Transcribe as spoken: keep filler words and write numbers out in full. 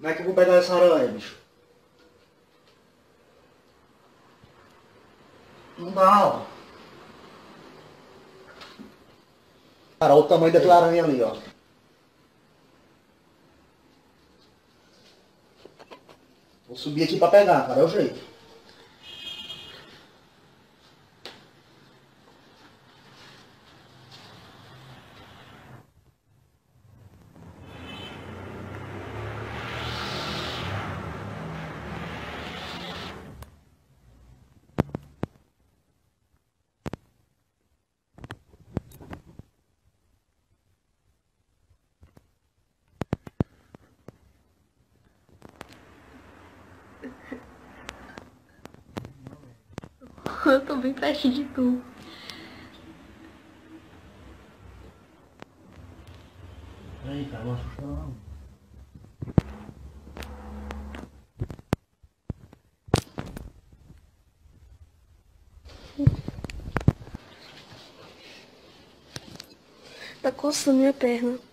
Como é que eu vou pegar essa aranha, bicho? Não dá, ó. Cara, olha o tamanho daquela aranha ali, ó. Vou subir aqui pra pegar, cara, é o jeito. Eu tô bem pertinho de tu. Aí, cara, não assusta não. Tá coçando minha perna.